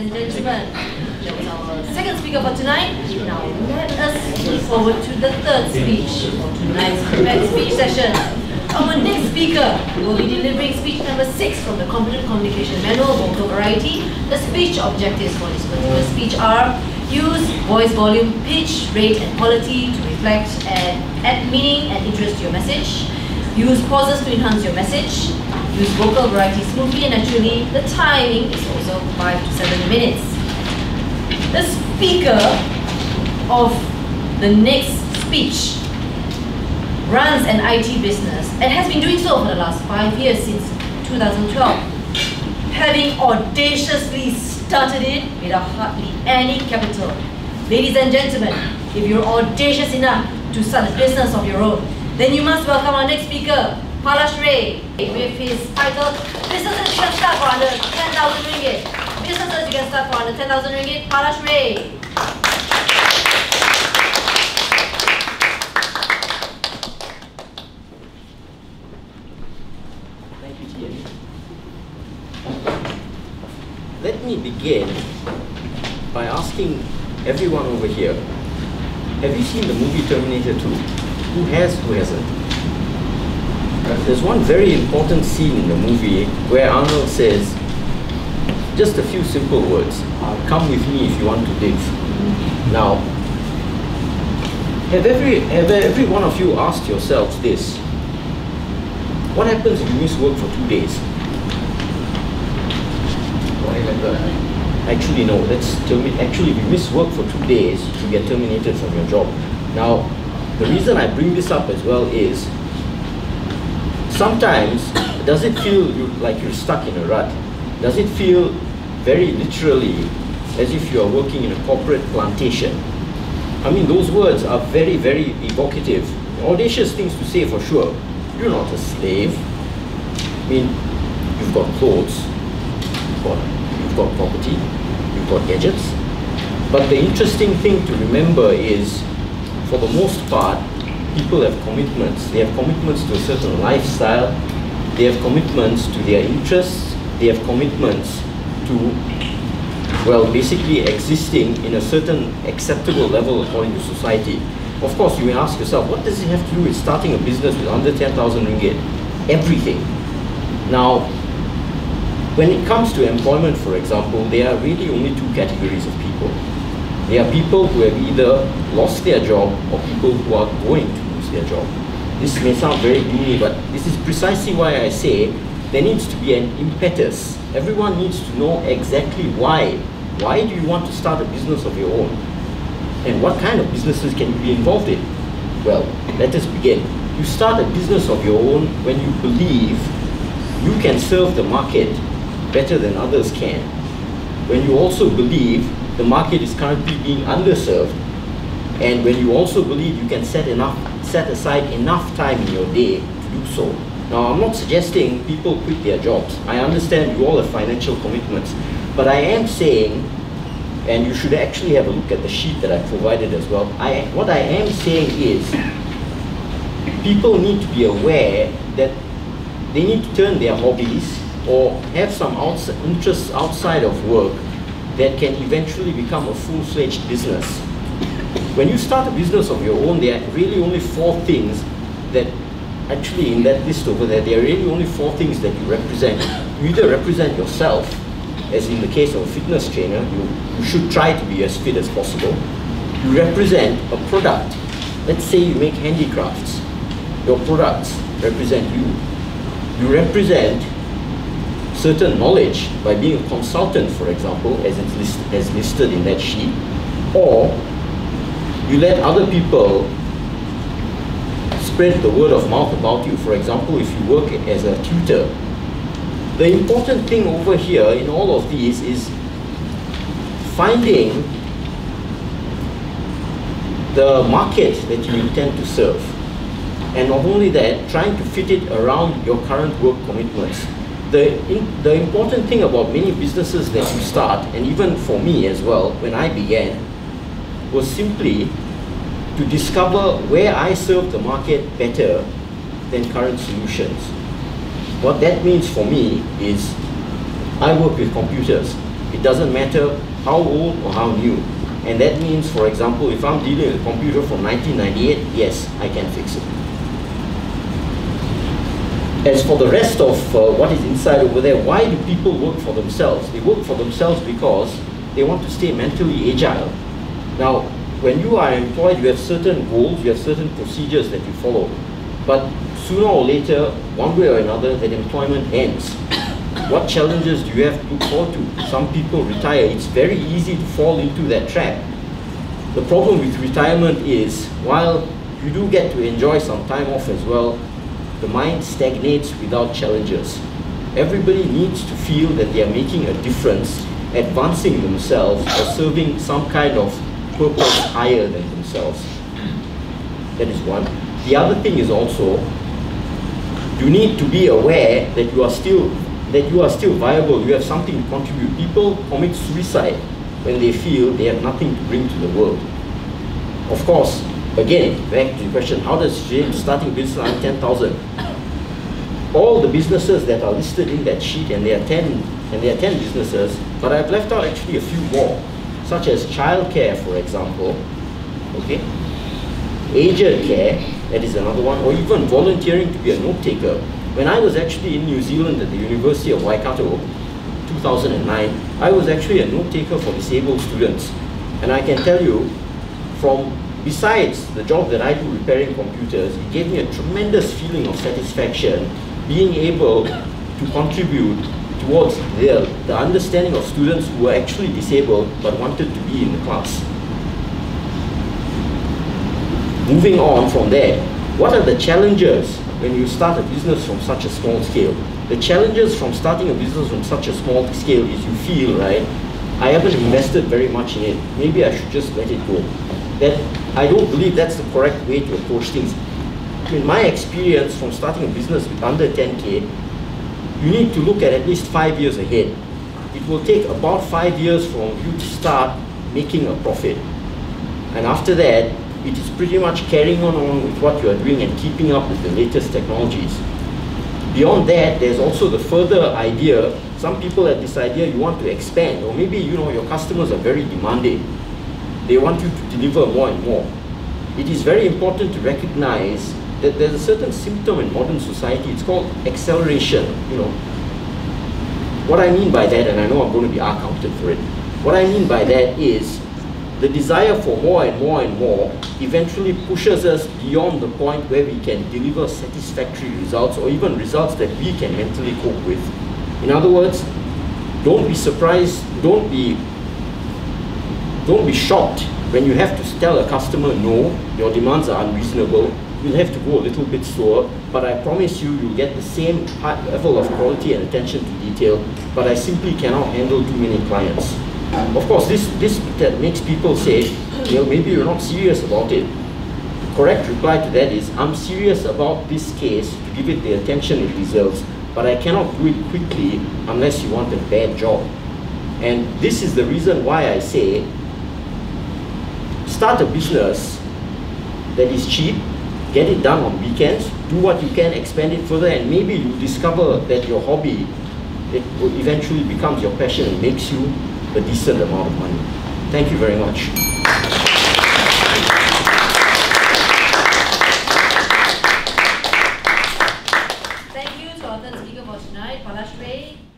and gentlemen, that was our second speaker for tonight. Now let us move forward to the third speech for tonight's prepared speech session. Our next speaker will be delivering speech number 6 from the Competent Communication Manual, Vocal Variety. The speech objectives for this particular speech are: use voice volume, pitch, rate and quality to reflect and add meaning and interest to your message. Use pauses to enhance your message. Use vocal variety smoothly and naturally. The timing is also 5 to 7 minutes. The speaker of the next speech runs an IT business and has been doing so for the last 5 years, since 2012. Having audaciously started it without hardly any capital. Ladies and gentlemen, if you're audacious enough to start a business of your own, then you must welcome our next speaker, Palash Ray, with his title, Businesses You Can Start for Under 10,000 Ringgit. Businesses You Can Start for Under 10,000 Ringgit, Palash Ray. Thank you, Tian. Let me begin by asking everyone over here, have you seen the movie Terminator 2? Who has, who hasn't? There's one very important scene in the movie where Arnold says just a few simple words: come with me if you want to live. Now, have every one of you asked yourselves this: what happens if you miss work for 2 days? Actually, no, actually, if you miss work for 2 days, you get terminated from your job. Now, the reason I bring this up as well is, sometimes, does it feel like you're stuck in a rut? Does it feel very literally as if you are working in a corporate plantation? I mean, those words are very, very evocative. Audacious things to say for sure. You're not a slave. I mean, you've got clothes, you've got property, you've got gadgets. But the interesting thing to remember is, for the most part, people have commitments. They have commitments to a certain lifestyle. They have commitments to their interests. They have commitments to, well, basically existing in a certain acceptable level according to society. Of course, you may ask yourself, what does it have to do with starting a business with under 10,000 ringgit? Everything. Now, when it comes to employment, for example, there are really only two categories of people. There are people who have either lost their job or people who are going to lose their job. This may sound very gloomy, but this is precisely why I say there needs to be an impetus. Everyone needs to know exactly why. Why do you want to start a business of your own? And what kind of businesses can you be involved in? Well, let us begin. You start a business of your own when you believe you can serve the market better than others can. When you also believe the market is currently being underserved, and when you also believe you can set aside enough time in your day to do so. Now, I'm not suggesting people quit their jobs. I understand you all have financial commitments, but I am saying, and you should actually have a look at the sheet that I provided as well. What I am saying is, people need to be aware that they need to turn their hobbies or have some interests outside of work that can eventually become a full-fledged business. When you start a business of your own, there are really only 4 things that, actually in that list over there, there are really only 4 things that you represent. You either represent yourself, as in the case of a fitness trainer, you should try to be as fit as possible. You represent a product. Let's say you make handicrafts. Your products represent you. You represent certain knowledge by being a consultant, for example, as listed in that sheet, or you let other people spread the word of mouth about you. For example, if you work as a tutor. The important thing over here in all of these is finding the market that you intend to serve, and not only that, trying to fit it around your current work commitments. The important thing about many businesses that you start, and even for me as well, when I began, was simply to discover where I serve the market better than current solutions. What that means for me is, I work with computers. It doesn't matter how old or how new. And that means, for example, if I'm dealing with a computer from 1998, yes, I can fix it. As for the rest of what is inside over there, why do people work for themselves? They work for themselves because they want to stay mentally agile. Now, when you are employed, you have certain goals, you have certain procedures that you follow. But sooner or later, one way or another, that employment ends. What challenges do you have to look forward to? Some people retire. It's very easy to fall into that trap. The problem with retirement is, while you do get to enjoy some time off as well, the mind stagnates without challenges. Everybody needs to feel that they are making a difference, advancing themselves, or serving some kind of purpose higher than themselves. That is one. The other thing is also, you need to be aware that you are still viable, you have something to contribute. People commit suicide when they feel they have nothing to bring to the world. Of course, again, back to the question, how does James starting business earn 10,000? All the businesses that are listed in that sheet, and there are 10 businesses, but I've left out actually a few more, such as childcare, for example, okay? Aged care, that is another one, or even volunteering to be a note taker. When I was actually in New Zealand at the University of Waikato, 2009, I was actually a note taker for disabled students. And I can tell you, besides the job that I do repairing computers, it gave me a tremendous feeling of satisfaction being able to contribute towards the understanding of students who were actually disabled but wanted to be in the class. Moving on from there, what are the challenges when you start a business from such a small scale? The challenges from starting a business from such a small scale is you feel, right, I haven't invested very much in it, maybe I should just let it go. That I don't believe that's the correct way to approach things. In my experience from starting a business with under 10K, you need to look at least 5 years ahead. It will take about 5 years from you to start making a profit. And after that, it is pretty much carrying on with what you are doing and keeping up with the latest technologies. Beyond that, there's also the further idea. Some people have this idea you want to expand, or maybe your customers are very demanding. They want you to deliver more and more. It is very important to recognize that there's a certain symptom in modern society. It's called acceleration. What I mean by that, and I know I'm going to be accounted for it, what I mean by that is the desire for more and more and more eventually pushes us beyond the point where we can deliver satisfactory results, or even results that we can mentally cope with. In other words, don't be surprised, don't be shocked when you have to tell a customer, no, your demands are unreasonable, you'll have to go a little bit slower, but I promise you'll get the same high level of quality and attention to detail, but I simply cannot handle too many clients. Of course, this that makes people say, maybe you're not serious about it. Correct reply to that is, I'm serious about this case to give it the attention it deserves, but I cannot do it quickly unless you want a bad job. And this is the reason why I say, start a business that is cheap, get it done on weekends, do what you can, expand it further, and maybe you discover that your hobby, it eventually becomes your passion and makes you a decent amount of money. Thank you very much. Thank you to our third speaker for tonight, Palashre.